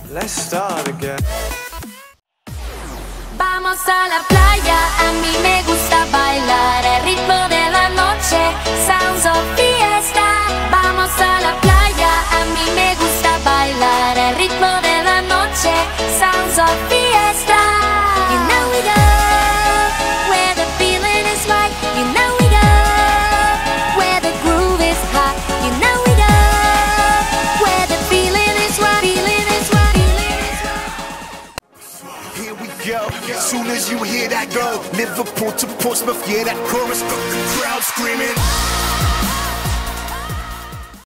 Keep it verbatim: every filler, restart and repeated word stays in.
Let's start again. Vamos a la playa, a mí me gusta bailar el ritmo de la noche, sounds of fiesta. Vamos a la playa, a mí me gusta bailar el ritmo de la noche, sounds of fiesta. You know we go where the feeling is right. You know we go where the groove is hot. You know we go where the feeling is right. Feeling is right. Feeling is right. Here we go. As soon as you hear that go, Liverpool to Portsmouth, yeah, that chorus, the crowd screaming.